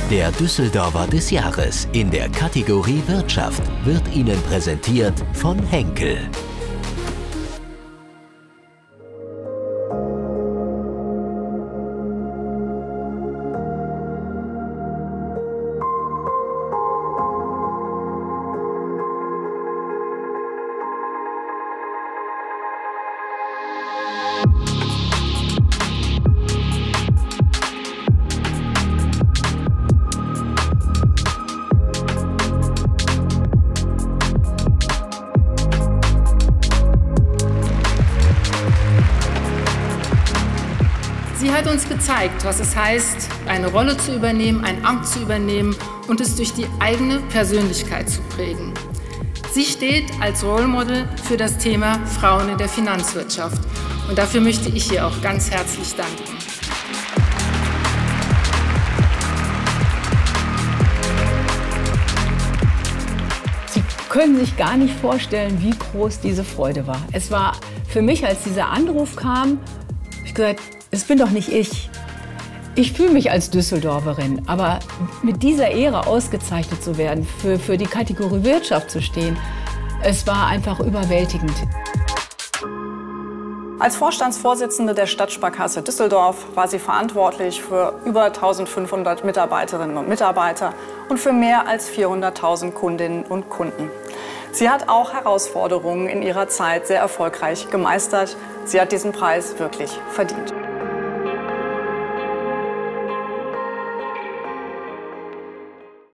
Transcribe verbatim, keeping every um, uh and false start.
Der Düsseldorfer des Jahres in der Kategorie Wirtschaft wird Ihnen präsentiert von Henkel. Sie hat uns gezeigt, was es heißt, eine Rolle zu übernehmen, ein Amt zu übernehmen und es durch die eigene Persönlichkeit zu prägen. Sie steht als Role Model für das Thema Frauen in der Finanzwirtschaft. Und dafür möchte ich ihr auch ganz herzlich danken. Sie können sich gar nicht vorstellen, wie groß diese Freude war. Es war für mich, als dieser Anruf kam, ich gesagt, es bin doch nicht ich. Ich fühle mich als Düsseldorferin, aber mit dieser Ehre ausgezeichnet zu werden, für, für die Kategorie Wirtschaft zu stehen, es war einfach überwältigend. Als Vorstandsvorsitzende der Stadtsparkasse Düsseldorf war sie verantwortlich für über eintausendfünfhundert Mitarbeiterinnen und Mitarbeiter und für mehr als vierhunderttausend Kundinnen und Kunden. Sie hat auch Herausforderungen in ihrer Zeit sehr erfolgreich gemeistert. Sie hat diesen Preis wirklich verdient.